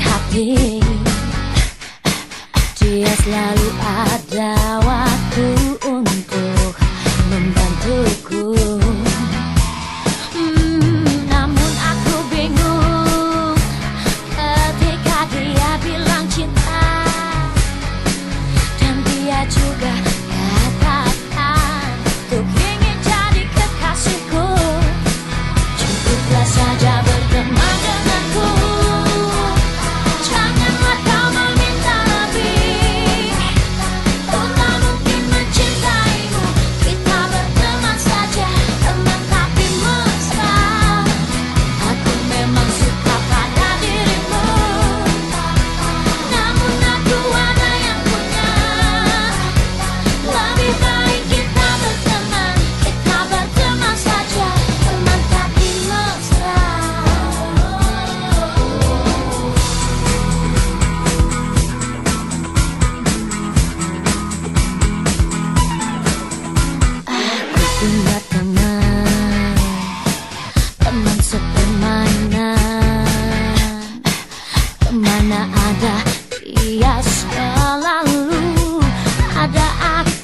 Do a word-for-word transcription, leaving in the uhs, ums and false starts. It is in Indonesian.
hati. Dia selalu ada waktu untuk membantuku. Hmm, namun aku bingung ketika dia bilang cinta, dan dia juga katakan untuk ingin jadi kekasihku. Cukuplah saja berteman denganku. Janganlah kau meminta lebih. Ku tak mungkin mencintaimu. Kita berteman saja, teman tapi mesra. Aku memang suka pada dirimu, namun aku ada yang punya. Lebih baik kita berteman, kita berteman saja, teman tapi mesra. Aku punya teman, teman sepermainan. Kemana ada dia selalu ada aku.